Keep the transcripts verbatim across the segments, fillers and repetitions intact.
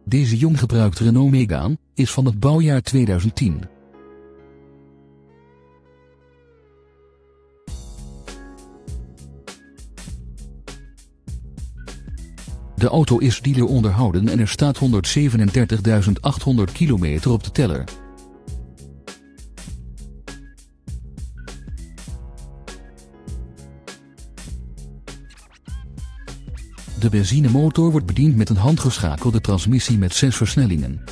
Deze jong gebruikte Renault Megane is van het bouwjaar tweeduizend tien. De auto is dealer onderhouden en er staat honderdzevenendertigduizend achthonderd kilometer op de teller. De benzinemotor wordt bediend met een handgeschakelde transmissie met zes versnellingen.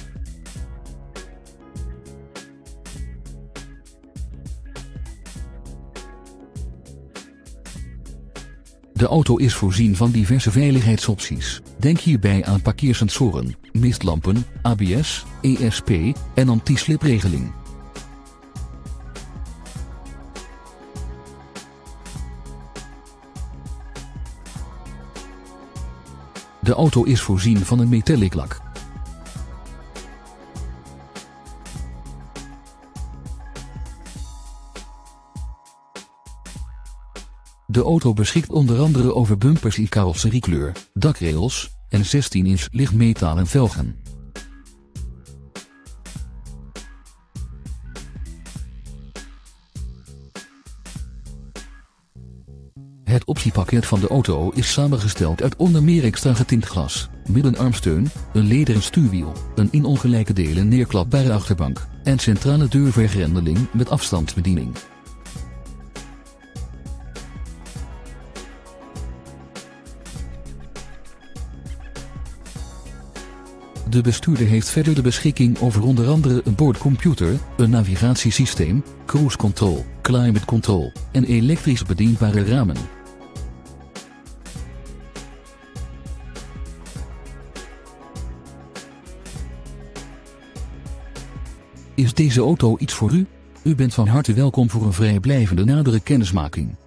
De auto is voorzien van diverse veiligheidsopties. Denk hierbij aan parkeersensoren, mistlampen, A B S, E S P en anti-slipregeling. De auto is voorzien van een metallic lak. De auto beschikt onder andere over bumpers in carrosseriekleur, dakrails en zestien inch lichtmetalen velgen. Het optiepakket van de auto is samengesteld uit onder meer extra getint glas, middenarmsteun, een lederen stuurwiel, een in ongelijke delen neerklapbare achterbank en centrale deurvergrendeling met afstandsbediening. De bestuurder heeft verder de beschikking over onder andere een boordcomputer, een navigatiesysteem, cruise control, climate control en elektrisch bedienbare ramen. Is deze auto iets voor u? U bent van harte welkom voor een vrijblijvende nadere kennismaking.